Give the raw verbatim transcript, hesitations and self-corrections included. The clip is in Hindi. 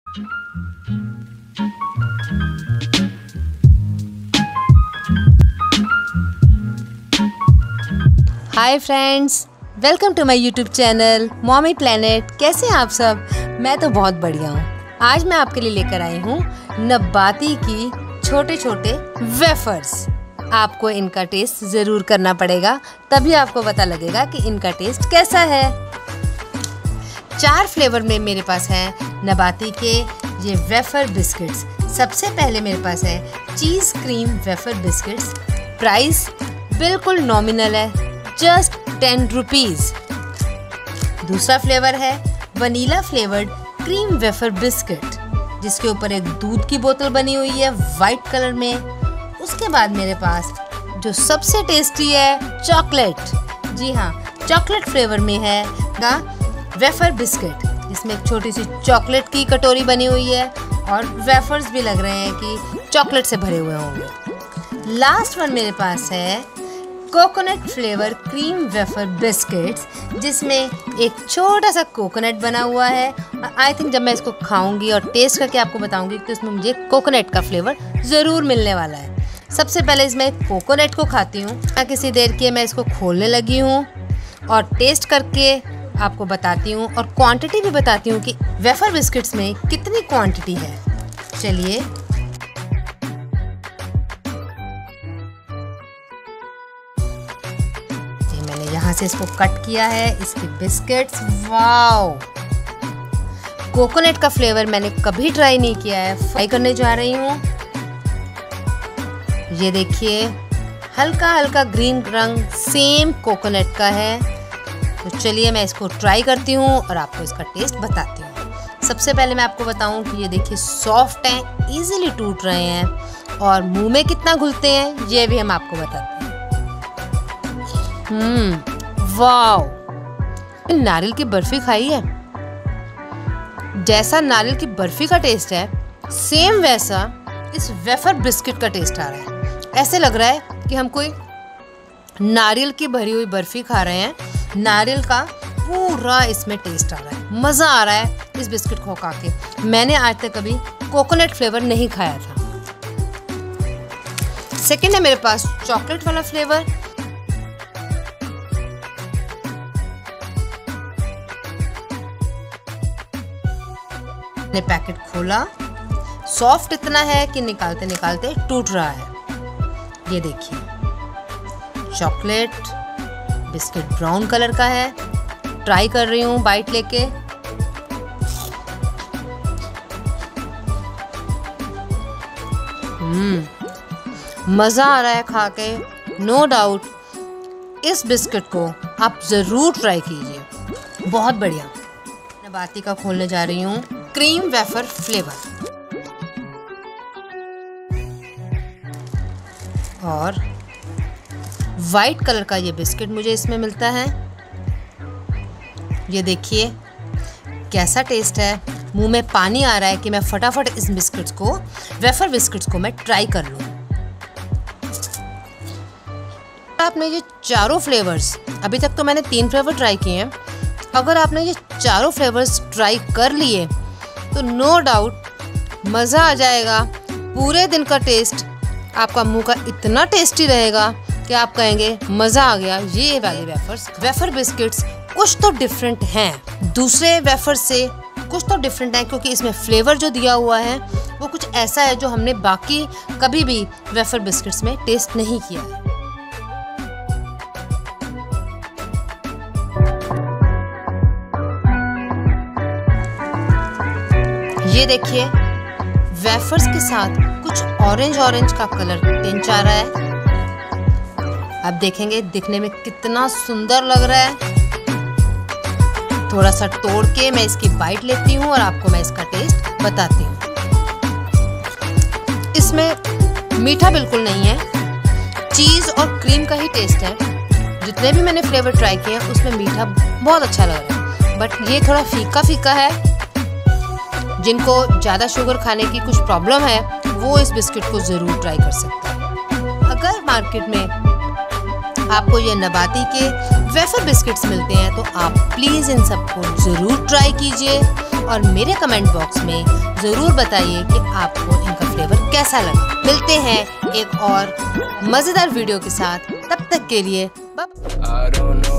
Hi friends, welcome to my YouTube channel mommy planet. कैसे हैं आप सब? मैं तो बहुत बढ़िया हूँ। आज मैं आपके लिए लेकर आई हूँ नबाती की छोटे छोटे वेफर्स। आपको इनका टेस्ट ज़रूर करना पड़ेगा, तभी आपको पता लगेगा कि इनका टेस्ट कैसा है। चार फ्लेवर में मेरे पास है नबाती के ये वेफर बिस्किट्स। सबसे पहले मेरे पास है cheese cream wafer biscuits. Price बिल्कुल नॉमिनल है, जस्ट टेन रुपीज़। दूसरा फ्लेवर है vanilla flavoured cream wafer biscuit, जिसके ऊपर एक दूध की बोतल बनी हुई है वाइट कलर में। उसके बाद मेरे पास जो सबसे टेस्टी है चॉकलेट। जी हाँ, चॉकलेट फ्लेवर में है ना वेफर बिस्किट, जिसमें एक छोटी सी चॉकलेट की कटोरी बनी हुई है और वेफर्स भी लग रहे हैं कि चॉकलेट से भरे हुए होंगे। लास्ट वन मेरे पास है coconut flavour cream wafer biscuits, जिसमें एक छोटा सा कोकोनट बना हुआ है। आई थिंक जब मैं इसको खाऊंगी और टेस्ट करके आपको बताऊंगी तो इसमें मुझे कोकोनट का फ्लेवर ज़रूर मिलने वाला है। सबसे पहले इसमें कोकोनट को खाती हूँ। किसी देर के मैं इसको खोलने लगी हूँ और टेस्ट करके आपको बताती हूँ और क्वांटिटी भी बताती हूँ कि वेफर बिस्किट्स में कितनी क्वांटिटी है। चलिए, मैंने यहाँ से इसको कट किया है, इसके बिस्किट्स। वाओ, कोकोनट का फ्लेवर मैंने कभी ट्राई नहीं किया है, ट्राई करने जा रही हूँ। ये देखिए, हल्का हल्का ग्रीन रंग सेम कोकोनट का है। तो चलिए मैं इसको ट्राई करती हूँ और आपको इसका टेस्ट बताती हूँ। सबसे पहले मैं आपको बताऊँ कि ये देखिए सॉफ्ट हैं, इजीली टूट रहे हैं और मुंह में कितना घुलते हैं ये भी हम आपको बताते हैं। हम्म वाओ, नारियल की बर्फी खाई है? जैसा नारियल की बर्फी का टेस्ट है, सेम वैसा इस वेफर बिस्किट का टेस्ट आ रहा है। ऐसे लग रहा है कि हम कोई नारियल की भरी हुई बर्फी खा रहे हैं। नारियल का पूरा इसमें टेस्ट आ रहा है, मज़ा आ रहा है इस बिस्किट को खा के। मैंने आज तक कभी कोकोनट फ्लेवर नहीं खाया था। सेकंड है मेरे पास चॉकलेट वाला फ्लेवर। मैंने पैकेट खोला, सॉफ्ट इतना है कि निकालते निकालते टूट रहा है। ये देखिए, चॉकलेट बिस्किट ब्राउन कलर का है। ट्राई कर रही हूँ बाइट लेके। हम्म मज़ा आ रहा है खा के, नो डाउट। इस बिस्किट को आप ज़रूर ट्राई कीजिए, बहुत बढ़िया। नबाती का खोलने जा रही हूँ क्रीम वेफर फ्लेवर। और वाइट कलर का ये बिस्किट मुझे इसमें मिलता है। ये देखिए कैसा टेस्ट है, मुंह में पानी आ रहा है कि मैं फटाफट इस बिस्किट्स को वेफर बिस्किट्स को मैं ट्राई कर लूँ। आपने ये चारों फ्लेवर्स, अभी तक तो मैंने तीन फ्लेवर ट्राई किए हैं, अगर आपने ये चारों फ्लेवर्स ट्राई कर लिए तो नो डाउट मज़ा आ जाएगा। पूरे दिन का टेस्ट आपका मुंह का इतना टेस्टी रहेगा कि आप कहेंगे मज़ा आ गया। ये वाले वेफर्स वेफर बिस्किट्स कुछ तो डिफरेंट हैं, दूसरे वेफर से कुछ तो डिफरेंट है, क्योंकि इसमें फ्लेवर जो दिया हुआ है वो कुछ ऐसा है जो हमने बाकी कभी भी वेफर बिस्किट्स में टेस्ट नहीं किया है। ये देखिए, वेफर्स के साथ कुछ ऑरेंज ऑरेंज का कलर टिंच आ रहा है। आप देखेंगे दिखने में कितना सुंदर लग रहा है। थोड़ा सा तोड़ के मैं इसकी बाइट लेती हूँ और आपको मैं इसका टेस्ट बताती हूँ। इसमें मीठा बिल्कुल नहीं है, चीज़ और क्रीम का ही टेस्ट है। जितने भी मैंने फ्लेवर ट्राई किए हैं उसमें मीठा बहुत अच्छा लग रहा है, बट ये थोड़ा फीका फीका है। जिनको ज़्यादा शुगर खाने की कुछ प्रॉब्लम है वो इस बिस्किट को ज़रूर ट्राई कर सकते हैं। अगर मार्केट में आपको ये नबाती के वेफर बिस्किट्स मिलते हैं, तो आप प्लीज़ इन सबको ज़रूर ट्राई कीजिए और मेरे कमेंट बॉक्स में ज़रूर बताइए कि आपको इनका फ्लेवर कैसा लगा। मिलते हैं एक और मज़ेदार वीडियो के साथ, तब तक के लिए बाय।